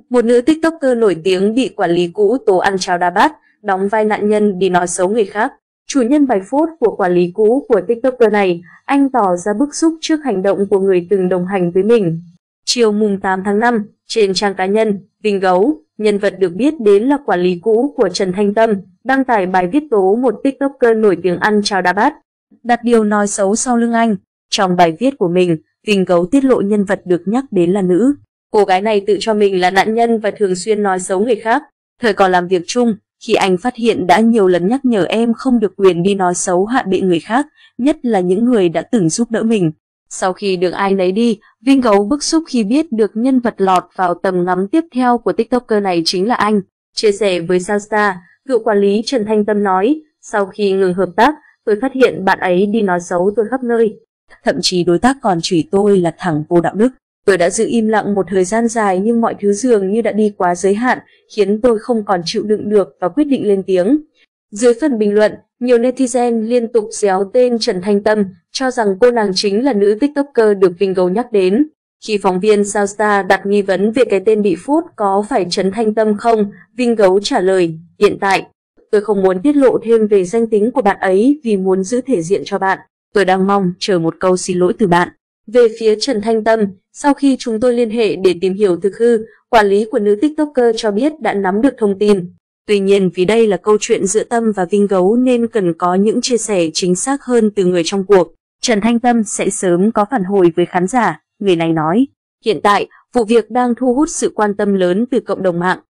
một nữ TikToker nổi tiếng bị quản lý cũ tố ăn cháo đá bát, đóng vai nạn nhân đi nói xấu người khác. Chủ nhân bài phốt của quản lý cũ của TikToker này, anh tỏ ra bức xúc trước hành động của người từng đồng hành với mình. Chiều mùng 8 tháng 5, trên trang cá nhân, Vinh Gấu, nhân vật được biết đến là quản lý cũ của Trần Thanh Tâm, đăng tải bài viết tố một TikToker nổi tiếng ăn cháo đá bát, đặt điều nói xấu sau lưng anh. Trong bài viết của mình, Vinh Gấu tiết lộ nhân vật được nhắc đến là nữ. Cô gái này tự cho mình là nạn nhân và thường xuyên nói xấu người khác. Thời còn làm việc chung, khi anh phát hiện đã nhiều lần nhắc nhở em không được quyền đi nói xấu hạ bệ người khác, nhất là những người đã từng giúp đỡ mình. Sau khi được ai nấy đi, Vinh Gấu bức xúc khi biết được nhân vật lọt vào tầm ngắm tiếp theo của TikToker này chính là anh. Chia sẻ với Sao, cựu quản lý Trần Thanh Tâm nói, sau khi ngừng hợp tác, tôi phát hiện bạn ấy đi nói xấu tôi khắp nơi. Thậm chí đối tác còn chửi tôi là thằng vô đạo đức. Tôi đã giữ im lặng một thời gian dài nhưng mọi thứ dường như đã đi quá giới hạn, khiến tôi không còn chịu đựng được và quyết định lên tiếng. Dưới phần bình luận, nhiều netizen liên tục réo tên Trần Thanh Tâm, cho rằng cô nàng chính là nữ TikToker được Vinh Gấu nhắc đến. Khi phóng viên Sao đặt nghi vấn về cái tên bị phốt có phải Trần Thanh Tâm không, Vinh Gấu trả lời, hiện tại, tôi không muốn tiết lộ thêm về danh tính của bạn ấy vì muốn giữ thể diện cho bạn. Tôi đang mong chờ một câu xin lỗi từ bạn. Về phía Trần Thanh Tâm, sau khi chúng tôi liên hệ để tìm hiểu thực hư, quản lý của nữ TikToker cho biết đã nắm được thông tin. Tuy nhiên vì đây là câu chuyện giữa Tâm và Vinh Gấu nên cần có những chia sẻ chính xác hơn từ người trong cuộc. Trần Thanh Tâm sẽ sớm có phản hồi với khán giả, người này nói. Hiện tại, vụ việc đang thu hút sự quan tâm lớn từ cộng đồng mạng.